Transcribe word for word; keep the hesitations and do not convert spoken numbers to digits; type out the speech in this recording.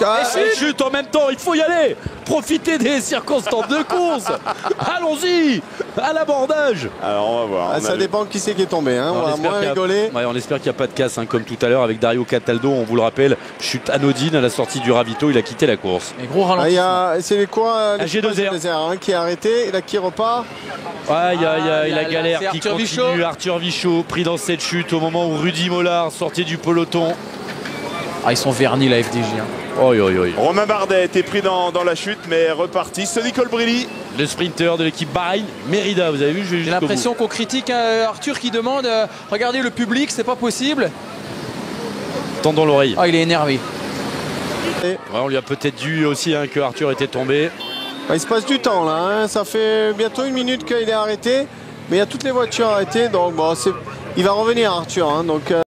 Ah, et chute en même temps, il faut y aller. Profitez des circonstances de course. Allons-y, à l'abordage. Alors on va voir. ah, on ça a... dépend qui c'est qui est tombé. Hein. On, On va espère moins qu'il y a- rigoler. Ouais, on espère qu'il n'y a pas de casse, hein, comme tout à l'heure avec Dario Cataldo. On vous le rappelle, chute anodine à la sortie du ravito. Il a quitté la course. Et gros Ah, il y ralentissement. a, c'est quoi Un G deux R. hein, qui est arrêté et là qui repart. Ah, il y a, il y a- Ah, il y a là, la là, galère c'est qui Arthur continue. Vichot. Arthur Vichot pris dans cette chute au moment où Rudy Mollard sortait du peloton. Ah, ils sont vernis la F D J. Hein. Oi, oi, oi. Romain Bardet a été pris dans, dans la chute, mais reparti. Sonny Colbrelli. Le sprinter de l'équipe Bahreïn, Merida, vous avez vu, je vais J'ai jusqu'au bout. l'impression qu'on critique euh, Arthur qui demande euh, regardez le public, c'est pas possible. Tendons l'oreille. Ah, il est énervé. Ouais, on lui a peut-être dit aussi hein, que Arthur était tombé. Bah, il se passe du temps là. Hein. Ça fait bientôt une minute qu'il est arrêté. Mais il y a toutes les voitures arrêtées. Donc bon, c'est... il va revenir Arthur. Hein. Donc, euh...